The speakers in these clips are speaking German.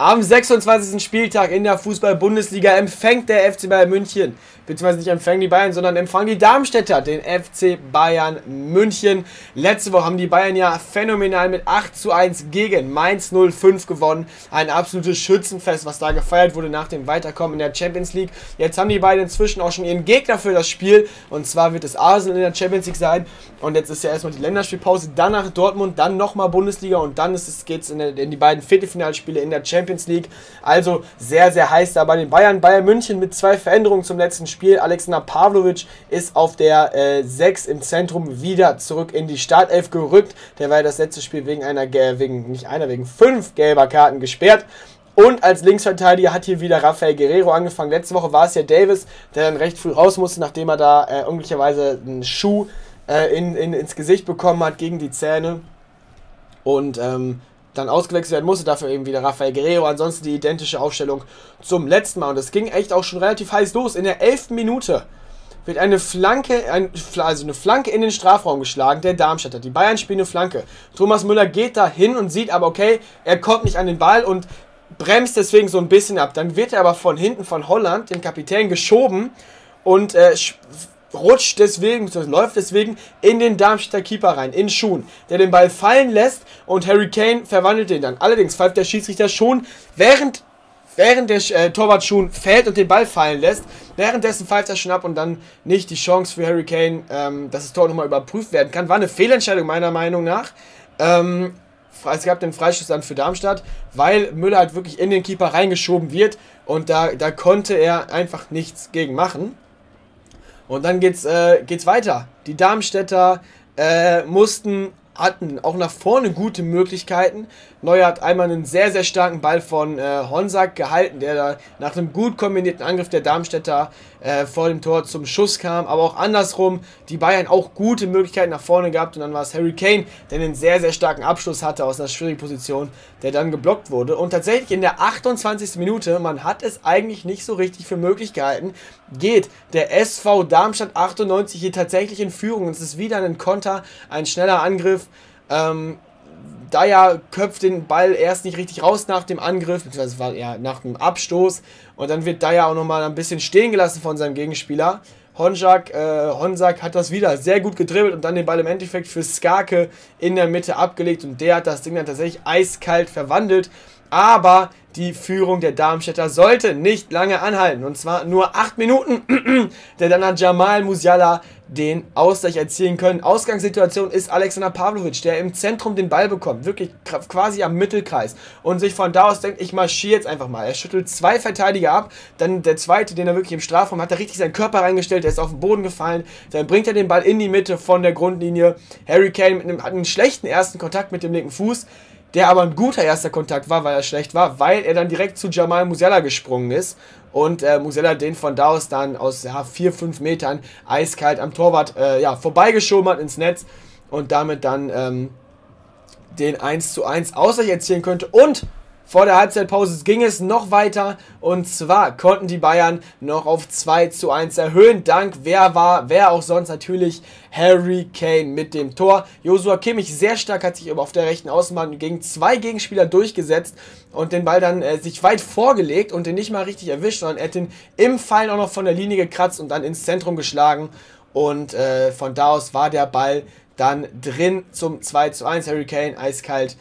Am 26. Spieltag in der Fußball-Bundesliga empfängt der FC Bayern München, beziehungsweise nicht empfangen die Bayern, sondern empfangen die Darmstädter den FC Bayern München. Letzte Woche haben die Bayern ja phänomenal mit 8:1 gegen Mainz 05 gewonnen. Ein absolutes Schützenfest, was da gefeiert wurde nach dem Weiterkommen in der Champions League. Jetzt haben die beiden inzwischen auch schon ihren Gegner für das Spiel, und zwar wird es Arsenal in der Champions League sein. Und jetzt ist ja erstmal die Länderspielpause, dann nach Dortmund, dann nochmal Bundesliga und dann geht es in die beiden Viertelfinalspiele in der Champions League. Also sehr, sehr heiß da bei den Bayern. Bayern München mit 2 Veränderungen zum letzten Spiel. Alexander Pavlovic ist auf der 6 im Zentrum wieder zurück in die Startelf gerückt. Der war ja das letzte Spiel wegen 5 gelber Karten gesperrt. Und als Linksverteidiger hat hier wieder Rafael Guerreiro angefangen. Letzte Woche war es ja Davis, der dann recht früh raus musste, nachdem er da unglücklicherweise einen Schuh ins Gesicht bekommen hat gegen die Zähne. Und dann ausgewechselt werden musste, dafür eben wieder Rafael Guerreiro. Ansonsten die identische Aufstellung zum letzten Mal. Und es ging echt auch schon relativ heiß los. In der 11. Minute wird eine Flanke in den Strafraum geschlagen, der Darmstädter. Die Bayern spielen eine Flanke. Thomas Müller geht da hin und sieht aber, okay, er kommt nicht an den Ball und bremst deswegen so ein bisschen ab. Dann wird er aber von hinten von Holland, dem Kapitän, geschoben und läuft deswegen in den Darmstädter Keeper rein, in Schuhn, der den Ball fallen lässt und Harry Kane verwandelt den dann. Allerdings pfeift der Schiedsrichter schon, während der Torwart Schuhn fällt und den Ball fallen lässt. Währenddessen pfeift er schon ab und dann nicht die Chance für Harry Kane, dass das Tor nochmal überprüft werden kann. War eine Fehlentscheidung meiner Meinung nach. Es gab den Freistoß dann für Darmstadt, weil Müller halt wirklich in den Keeper reingeschoben wird und da konnte er einfach nichts gegen machen. Und dann geht's weiter. Die Darmstädter hatten auch nach vorne gute Möglichkeiten. Neuer hat einmal einen sehr, sehr starken Ball von Honsack gehalten, der da nach einem gut kombinierten Angriff der Darmstädter vor dem Tor zum Schuss kam. Aber auch andersrum, die Bayern auch gute Möglichkeiten nach vorne gehabt. Und dann war es Harry Kane, der einen sehr, sehr starken Abschluss hatte aus einer schwierigen Position, der dann geblockt wurde. Und tatsächlich in der 28. Minute, man hat es eigentlich nicht so richtig für möglich gehalten, geht der SV Darmstadt 98 hier tatsächlich in Führung. Und es ist wieder ein Konter, ein schneller Angriff. Dyer köpft den Ball erst nicht richtig raus nach dem Angriff, beziehungsweise war ja nach dem Abstoß, und dann wird Dyer auch nochmal ein bisschen stehen gelassen von seinem Gegenspieler. Honsack hat das wieder sehr gut gedribbelt und dann den Ball im Endeffekt für Skarke in der Mitte abgelegt, und der hat das Ding dann tatsächlich eiskalt verwandelt. Aber die Führung der Darmstädter sollte nicht lange anhalten, und zwar nur 8 Minuten, denn dann hat Jamal Musiala den Ausgleich erzielen können. Ausgangssituation ist Alexander Pavlovic, der im Zentrum den Ball bekommt, wirklich quasi am Mittelkreis, und sich von da aus denkt, ich marschiere jetzt einfach mal. Er schüttelt 2 Verteidiger ab, dann der zweite, den er wirklich im Strafraum hat, er richtig seinen Körper reingestellt, der ist auf den Boden gefallen, dann bringt er den Ball in die Mitte von der Grundlinie. Harry Kane hat einen schlechten ersten Kontakt mit dem linken Fuß, der aber ein guter erster Kontakt war, weil er schlecht war, weil er dann direkt zu Jamal Musiala gesprungen ist und Musiala den von da aus dann aus 4-5 Metern eiskalt am Torwart vorbeigeschoben hat ins Netz und damit dann den 1:1 Ausgleich erzielen könnte. Und vor der Halbzeitpause ging es noch weiter, und zwar konnten die Bayern noch auf 2:1 erhöhen, dank wer auch sonst, natürlich Harry Kane mit dem Tor. Joshua Kimmich sehr stark, hat sich aber auf der rechten Außenbahn gegen 2 Gegenspieler durchgesetzt und den Ball dann sich weit vorgelegt und den nicht mal richtig erwischt, sondern er hat den im Fallen auch noch von der Linie gekratzt und dann ins Zentrum geschlagen, und von da aus war der Ball dann drin zum 2:1. Harry Kane eiskalt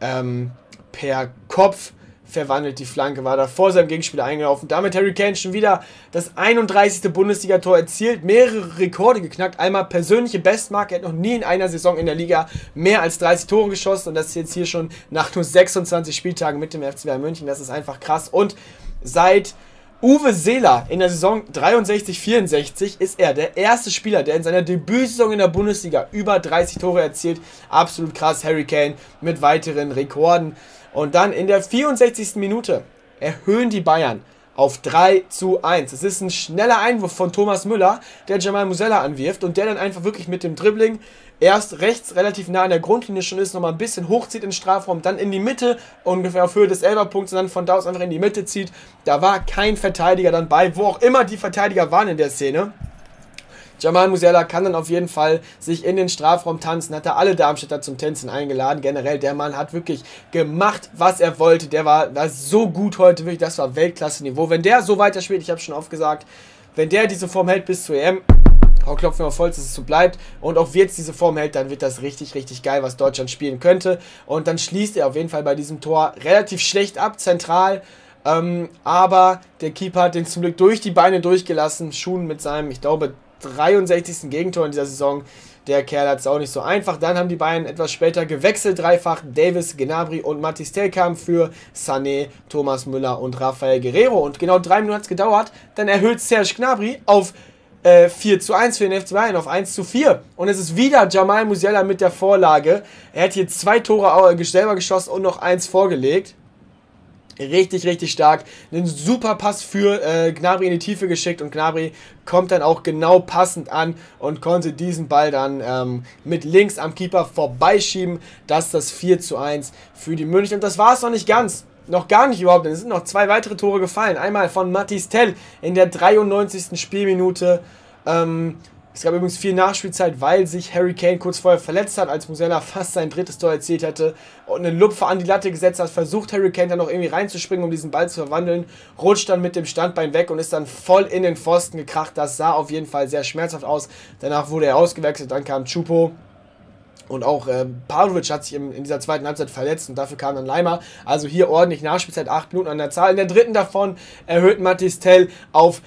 per Kopf verwandelt die Flanke, war da vor seinem Gegenspieler eingelaufen. Damit Harry Kane schon wieder das 31. Bundesliga-Tor erzielt, mehrere Rekorde geknackt, einmal persönliche Bestmarke, er hat noch nie in einer Saison in der Liga mehr als 30 Tore geschossen, und das ist jetzt hier schon nach nur 26 Spieltagen mit dem FC Bayern München, das ist einfach krass. Und seit Uwe Seeler in der Saison 63-64 ist er der erste Spieler, der in seiner Debütsaison in der Bundesliga über 30 Tore erzielt. Absolut krass, Harry Kane mit weiteren Rekorden. Und dann in der 64. Minute erhöhen die Bayern auf 3:1. Es ist ein schneller Einwurf von Thomas Müller, der Jamal Musiala anwirft und der dann einfach wirklich mit dem Dribbling erst rechts relativ nah an der Grundlinie schon ist, nochmal ein bisschen hochzieht in den Strafraum, dann in die Mitte, ungefähr auf Höhe des Elferpunkts, und dann von da aus einfach in die Mitte zieht. Da war kein Verteidiger dann bei, wo auch immer die Verteidiger waren in der Szene. Jamal Musiala kann dann auf jeden Fall sich in den Strafraum tanzen, hat da alle Darmstädter zum Tänzen eingeladen. Generell, der Mann hat wirklich gemacht, was er wollte. Der war so gut heute, wirklich, das war Weltklasse-Niveau. Wenn der so weiterspielt, ich habe schon oft gesagt, wenn der diese Form hält bis zur EM, klopfen wir auf Holz, dass es so bleibt, und auch jetzt diese Form hält, dann wird das richtig, richtig geil, was Deutschland spielen könnte. Und dann schließt er auf jeden Fall bei diesem Tor relativ schlecht ab, zentral. Aber der Keeper hat den zum Glück durch die Beine durchgelassen. Schuhen mit seinem, ich glaube, 63. Gegentor in dieser Saison. Der Kerl hat es auch nicht so einfach. Dann haben die Bayern etwas später gewechselt, dreifach. Davis, Gnabry und Mathys Tel kamen für Sané, Thomas Müller und Rafael Guerreiro. Und genau 3 Minuten hat es gedauert. Dann erhöht Serge Gnabry auf 4:1 für den FC Bayern, auf 1:4. Und es ist wieder Jamal Musiala mit der Vorlage. Er hat hier 2 Tore selber geschossen und noch 1 vorgelegt. Richtig, richtig stark. Einen super Pass für Gnabry in die Tiefe geschickt, und Gnabry kommt dann auch genau passend an und konnte diesen Ball dann mit links am Keeper vorbeischieben. Das ist das 4:1 für die München. Und das war es noch nicht ganz. Noch gar nicht überhaupt, denn es sind noch 2 weitere Tore gefallen. Einmal von Mathys Tel in der 93. Spielminute. Es gab übrigens viel Nachspielzeit, weil sich Harry Kane kurz vorher verletzt hat, als Musiala fast sein 3. Tor erzielt hätte und einen Lupfer an die Latte gesetzt hat. Versucht Harry Kane dann noch irgendwie reinzuspringen, um diesen Ball zu verwandeln. Rutscht dann mit dem Standbein weg und ist dann voll in den Pfosten gekracht. Das sah auf jeden Fall sehr schmerzhaft aus. Danach wurde er ausgewechselt, dann kam Choupo. Und auch Pavlovic hat sich in dieser zweiten Halbzeit verletzt, und dafür kam dann Leimer. Also hier ordentlich Nachspielzeit, 8 Minuten an der Zahl. In der dritten davon erhöht Mathys Tel auf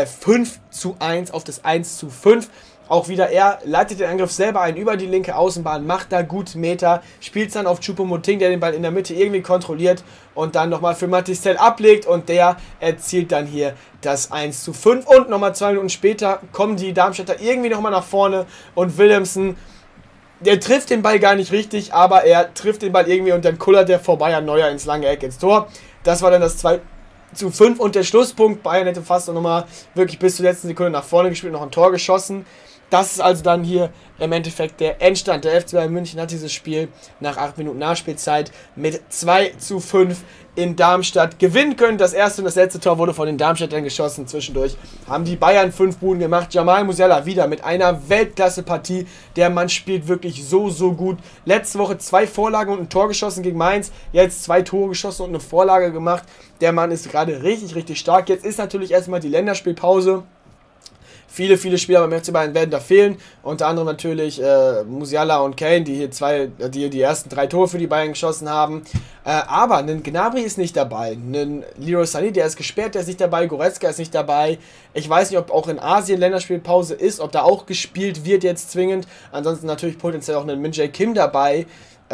5:1, auf das 1:5. Auch wieder er leitet den Angriff selber ein über die linke Außenbahn, macht da gut Meter, spielt es dann auf Choupo-Moting, der den Ball in der Mitte irgendwie kontrolliert und dann nochmal für Mathys Tel ablegt, und der erzielt dann hier das 1:5. Und nochmal 2 Minuten später kommen die Darmstädter irgendwie nochmal nach vorne, und Williamson, der trifft den Ball gar nicht richtig, aber er trifft den Ball irgendwie, und dann kullert der vorbei an Neuer ins lange Eck ins Tor. Das war dann das 2:5 und der Schlusspunkt. Bayern hätte fast nochmal wirklich bis zur letzten Sekunde nach vorne gespielt, noch ein Tor geschossen. Das ist also dann hier im Endeffekt der Endstand. Der FC Bayern München hat dieses Spiel nach 8 Minuten Nachspielzeit mit 2:5 in Darmstadt gewinnen können. Das erste und das letzte Tor wurde von den Darmstädtern geschossen. Zwischendurch haben die Bayern 5 Buden gemacht. Jamal Musiala wieder mit einer Weltklasse-Partie. Der Mann spielt wirklich so, so gut. Letzte Woche 2 Vorlagen und ein Tor geschossen gegen Mainz. Jetzt 2 Tore geschossen und eine Vorlage gemacht. Der Mann ist gerade richtig, richtig stark. Jetzt ist natürlich erstmal die Länderspielpause. Viele, viele Spieler beim FC Bayern werden da fehlen. Unter anderem natürlich Musiala und Kane, die hier die ersten 3 Tore für die Bayern geschossen haben. Aber ein Gnabry ist nicht dabei. Ein Leroy Sané, der ist gesperrt, der ist nicht dabei. Goretzka ist nicht dabei. Ich weiß nicht, ob auch in Asien Länderspielpause ist, ob da auch gespielt wird jetzt zwingend. Ansonsten natürlich potenziell auch ein Min-Jae Kim dabei.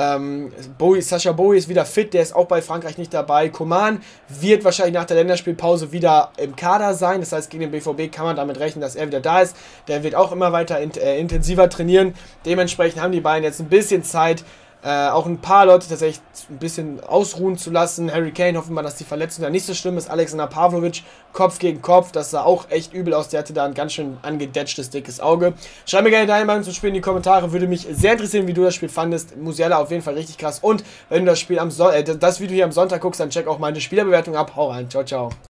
Sacha Boey ist wieder fit, der ist auch bei Frankreich nicht dabei. Coman wird wahrscheinlich nach der Länderspielpause wieder im Kader sein. Das heißt, gegen den BVB kann man damit rechnen, dass er wieder da ist. Der wird auch immer weiter intensiver trainieren. Dementsprechend haben die beiden jetzt ein bisschen Zeit, auch ein paar Leute tatsächlich ein bisschen ausruhen zu lassen. Harry Kane, hoffen wir, dass die Verletzung da nicht so schlimm ist. Alexander Pavlovic, Kopf gegen Kopf, das sah auch echt übel aus. Der hatte da ein ganz schön angedetschtes, dickes Auge. Schreib mir gerne deine Meinung zum Spiel in die Kommentare. Würde mich sehr interessieren, wie du das Spiel fandest. Musiala auf jeden Fall richtig krass. Und wenn du das Spiel das Video hier am Sonntag guckst, dann check auch meine Spielerbewertung ab. Hau rein. Ciao, ciao.